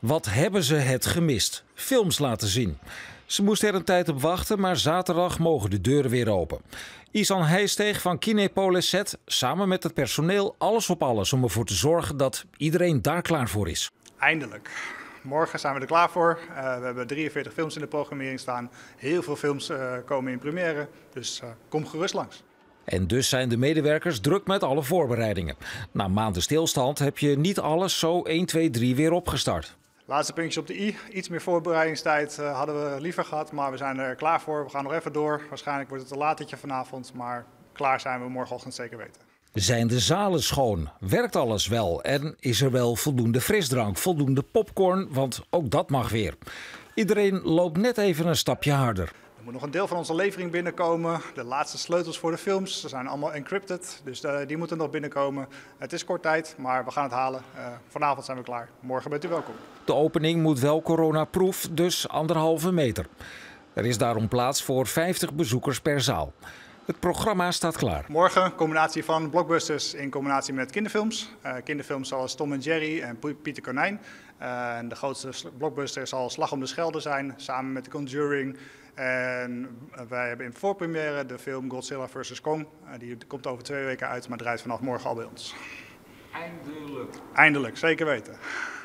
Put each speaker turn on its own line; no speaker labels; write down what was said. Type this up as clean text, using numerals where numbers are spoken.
Wat hebben ze het gemist? Films laten zien. Ze moesten er een tijd op wachten, maar zaterdag mogen de deuren weer open. Isan Heijsteeg van Kinepolis zet samen met het personeel alles op alles om ervoor te zorgen dat iedereen daar klaar voor is.
Eindelijk. Morgen zijn we er klaar voor. We hebben 43 films in de programmering staan. Heel veel films komen in première, dus kom gerust langs.
En dus zijn de medewerkers druk met alle voorbereidingen. Na maanden stilstand heb je niet alles zo 1, 2, 3 weer opgestart.
Laatste puntje op de i. Iets meer voorbereidingstijd hadden we liever gehad, maar we zijn er klaar voor. We gaan nog even door. Waarschijnlijk wordt het een latertje vanavond, maar klaar zijn we morgenochtend zeker weten.
Zijn de zalen schoon? Werkt alles wel? En is er wel voldoende frisdrank, voldoende popcorn? Want ook dat mag weer. Iedereen loopt net even een stapje harder.
Er moet nog een deel van onze levering binnenkomen. De laatste sleutels voor de films, ze zijn allemaal encrypted, dus die moeten nog binnenkomen. Het is kort tijd, maar we gaan het halen. Vanavond zijn we klaar. Morgen bent u welkom.
De opening moet wel coronaproof, dus 1,5 meter. Er is daarom plaats voor 50 bezoekers per zaal. Het programma staat klaar.
Morgen een combinatie van blockbusters in combinatie met kinderfilms. Kinderfilms zoals Tom en Jerry en Pieter Konijn. En de grootste blockbuster zal Slag om de Schelde zijn, samen met The Conjuring. En wij hebben in voorpremière de film Godzilla vs. Kong. Die komt over 2 weken uit, maar draait vanaf morgen al bij ons.
Eindelijk.
Eindelijk, zeker weten.